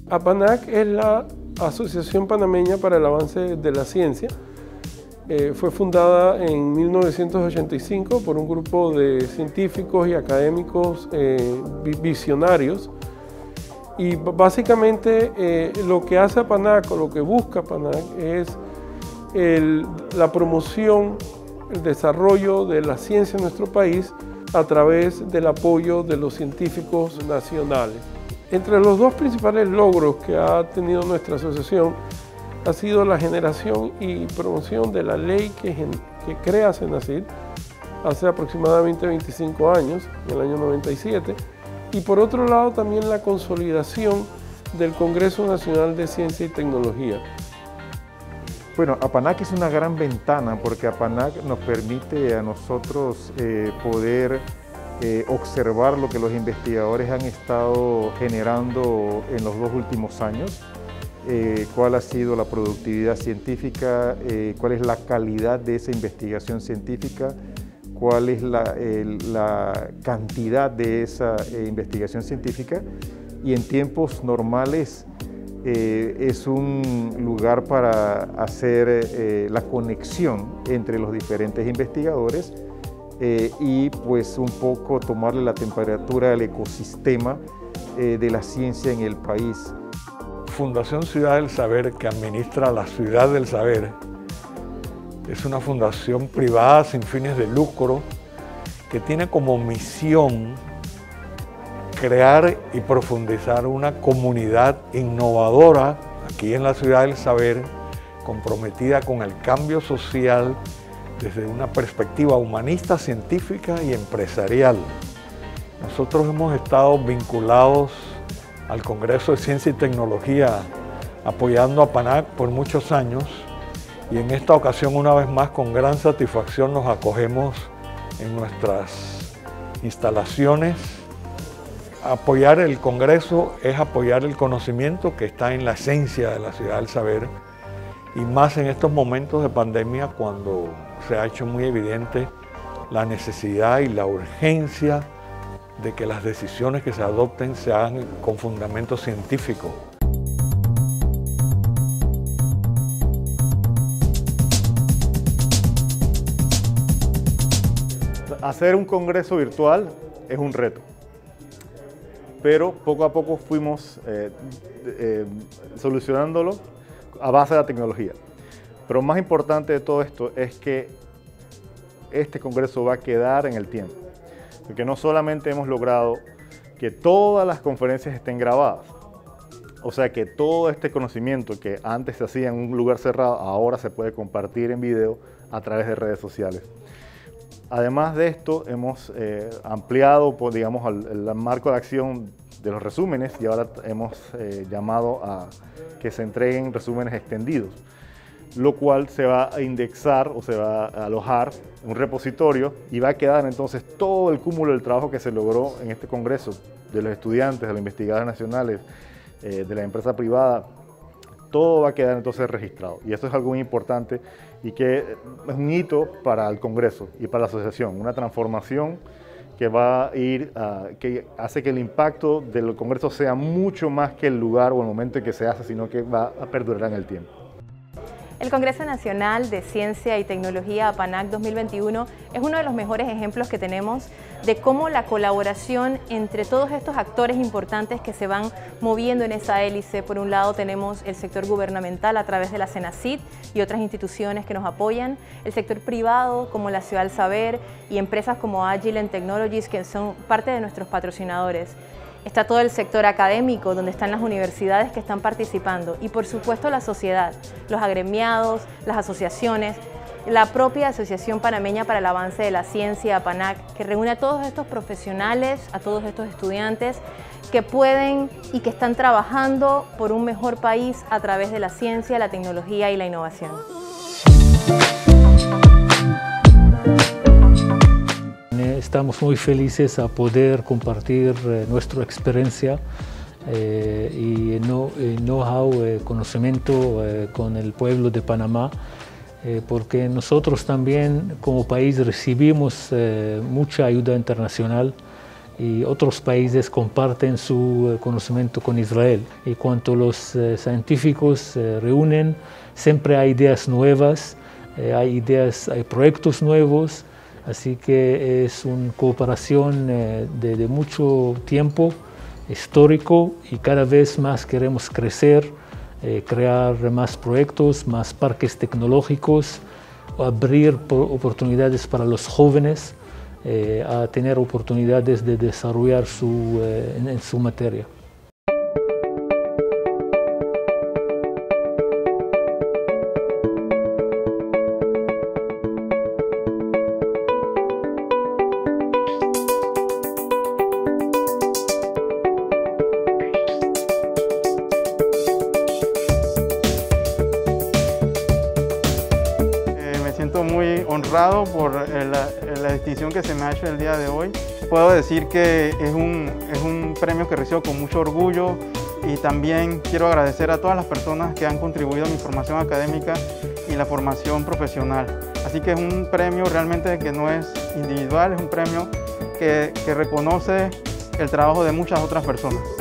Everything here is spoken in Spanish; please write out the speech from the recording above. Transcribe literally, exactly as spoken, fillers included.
APANAC es la Asociación Panameña para el Avance de la Ciencia. Eh, fue fundada en mil novecientos ochenta y cinco por un grupo de científicos y académicos eh, visionarios. Y básicamente eh, lo que hace APANAC o lo que busca APANAC es el, la promoción, el desarrollo de la ciencia en nuestro país a través del apoyo de los científicos nacionales. Entre los dos principales logros que ha tenido nuestra asociación ha sido la generación y promoción de la ley que, que crea CENACIT hace aproximadamente veinticinco años, en el año noventa y siete, y por otro lado también la consolidación del Congreso Nacional de Ciencia y Tecnología. Bueno, APANAC es una gran ventana porque APANAC nos permite a nosotros eh, poder eh, observar lo que los investigadores han estado generando en los dos últimos años, eh, cuál ha sido la productividad científica, eh, cuál es la calidad de esa investigación científica, cuál es la, eh, la cantidad de esa eh, investigación científica, y en tiempos normales eh, es un lugar para hacer eh, la conexión entre los diferentes investigadores eh, y pues un poco tomarle la temperatura al ecosistema eh, de la ciencia en el país. Fundación Ciudad del Saber, que administra la Ciudad del Saber, es una fundación privada sin fines de lucro que tiene como misión crear y profundizar una comunidad innovadora aquí en la Ciudad del Saber, comprometida con el cambio social desde una perspectiva humanista, científica y empresarial. Nosotros hemos estado vinculados al Congreso de Ciencia y Tecnología, apoyando a APANAC por muchos años, y en esta ocasión, una vez más, con gran satisfacción nos acogemos en nuestras instalaciones. Apoyar el Congreso es apoyar el conocimiento que está en la esencia de la Ciudad del Saber, y más en estos momentos de pandemia, cuando se ha hecho muy evidente la necesidad y la urgencia de que las decisiones que se adopten se hagan con fundamento científico. Hacer un congreso virtual es un reto, pero poco a poco fuimos eh, eh, solucionándolo a base de la tecnología. Pero más importante de todo esto es que este congreso va a quedar en el tiempo, porque no solamente hemos logrado que todas las conferencias estén grabadas, o sea que todo este conocimiento que antes se hacía en un lugar cerrado, ahora se puede compartir en video a través de redes sociales. Además de esto, hemos eh, ampliado, pues, digamos, el, el marco de acción de los resúmenes, y ahora hemos eh, llamado a que se entreguen resúmenes extendidos, lo cual se va a indexar o se va a alojar en un repositorio, y va a quedar entonces todo el cúmulo del trabajo que se logró en este congreso, de los estudiantes, de los investigadores nacionales, eh, de la empresa privada. Todo va a quedar entonces registrado, y esto es algo muy importante y que es un hito para el Congreso y para la asociación, una transformación que va a ir, uh, que hace que el impacto del Congreso sea mucho más que el lugar o el momento en que se hace, sino que va a perdurar en el tiempo. El Congreso Nacional de Ciencia y Tecnología APANAC dos mil veintiuno es uno de los mejores ejemplos que tenemos de cómo la colaboración entre todos estos actores importantes que se van moviendo en esa hélice. Por un lado tenemos el sector gubernamental a través de la CENACIT y otras instituciones que nos apoyan, el sector privado como la Ciudad del Saber y empresas como Agilent Technologies, que son parte de nuestros patrocinadores. Está todo el sector académico, donde están las universidades que están participando, y por supuesto la sociedad, los agremiados, las asociaciones, la propia Asociación Panameña para el Avance de la Ciencia, APANAC, que reúne a todos estos profesionales, a todos estos estudiantes que pueden y que están trabajando por un mejor país a través de la ciencia, la tecnología y la innovación. Estamos muy felices a poder compartir eh, nuestra experiencia eh, y know-how, eh, conocimiento eh, con el pueblo de Panamá, eh, porque nosotros también como país recibimos eh, mucha ayuda internacional y otros países comparten su conocimiento con Israel. Y cuando los eh, científicos se reúnen, siempre hay ideas nuevas, eh, hay ideas, hay proyectos nuevos, así que es una cooperación eh, de, de mucho tiempo, histórico, y cada vez más queremos crecer, eh, crear más proyectos, más parques tecnológicos, abrir oportunidades para los jóvenes eh, a tener oportunidades de desarrollar su, eh, en, en su materia. Muy honrado por la, la distinción que se me ha hecho el día de hoy. Puedo decir que es un, es un premio que recibo con mucho orgullo, y también quiero agradecer a todas las personas que han contribuido a mi formación académica y la formación profesional. Así que es un premio realmente que no es individual, es un premio que, que reconoce el trabajo de muchas otras personas.